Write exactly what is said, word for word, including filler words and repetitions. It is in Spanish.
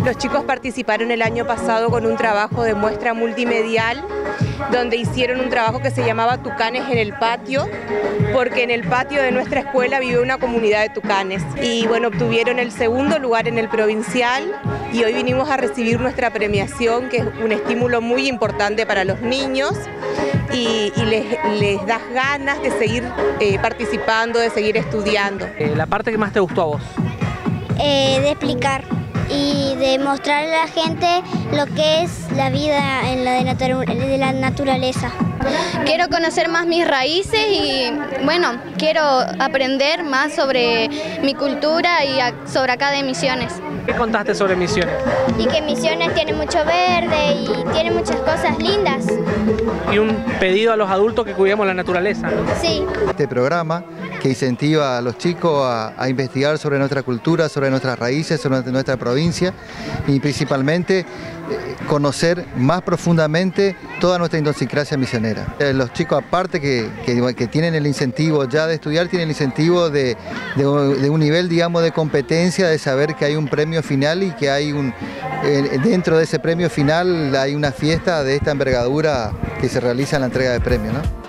Los chicos participaron el año pasado con un trabajo de muestra multimedial, donde hicieron un trabajo que se llamaba Tucanes en el patio, porque en el patio de nuestra escuela vive una comunidad de tucanes. Y bueno, obtuvieron el segundo lugar en el provincial y hoy vinimos a recibir nuestra premiación, que es un estímulo muy importante para los niños y, y les, les das ganas de seguir eh, participando, de seguir estudiando. Eh, ¿La parte que más te gustó a vos? Eh, de explicar y de mostrarle a la gente lo que es la vida en la de, natu de la naturaleza. Quiero conocer más mis raíces y bueno, quiero aprender más sobre mi cultura y sobre acá de Misiones. ¿Qué contaste sobre Misiones? Y que Misiones tiene mucho verde y tiene muchas cosas lindas. Y un pedido a los adultos que cuidemos la naturaleza, ¿no? Sí. Este programa que incentiva a los chicos a, a investigar sobre nuestra cultura, sobre nuestras raíces, sobre nuestra provincia y principalmente eh, conocer más profundamente toda nuestra idiosincrasia misionera. Eh, los chicos aparte que, que, que tienen el incentivo ya de estudiar, tienen el incentivo de, de, de un nivel, digamos, de competencia, de saber que hay un premio final y que hay un, eh, dentro de ese premio final hay una fiesta de esta envergadura que se realiza en la entrega de premios, ¿no?